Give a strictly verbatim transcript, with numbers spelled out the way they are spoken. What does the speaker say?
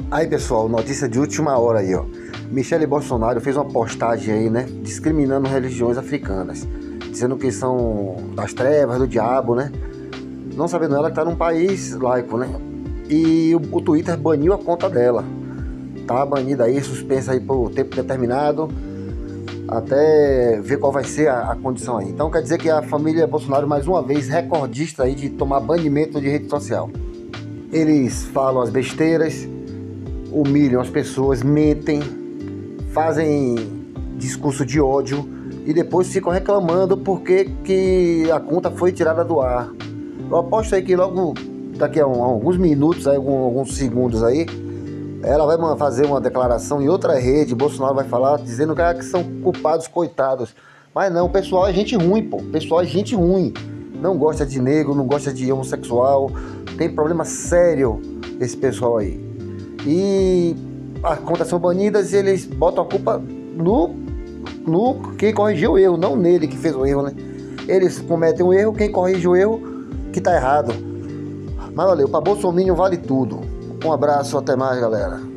Aí pessoal, notícia de última hora aí, ó. Michele Bolsonaro fez uma postagem aí, né, discriminando religiões africanas, dizendo que são das trevas, do diabo, né? Não sabendo ela que tá num país laico, né? E o, o Twitter baniu a conta dela. Tá banida aí, suspensa aí por tempo determinado, até ver qual vai ser a, a condição aí. Então quer dizer que a família Bolsonaro, mais uma vez, recordista aí de tomar banimento de rede social. Eles falam as besteiras, humilham as pessoas, mentem, fazem discurso de ódio e depois ficam reclamando porque que a conta foi tirada do ar. Eu aposto aí que logo daqui a, um, a alguns minutos, aí, alguns, alguns segundos aí, ela vai fazer uma declaração em outra rede, Bolsonaro vai falar dizendo que, ah, que são culpados, coitados. Mas não, o pessoal é gente ruim, pô. O pessoal é gente ruim. Não gosta de negro, não gosta de homossexual. Tem problema sério esse pessoal aí. E as contas são banidas e eles botam a culpa no, no quem corrigiu o erro, não nele que fez o erro, né? Eles cometem um erro, quem corrige o erro que tá errado. Mas valeu, pra Bolsonaro vale tudo. Um abraço, até mais, galera.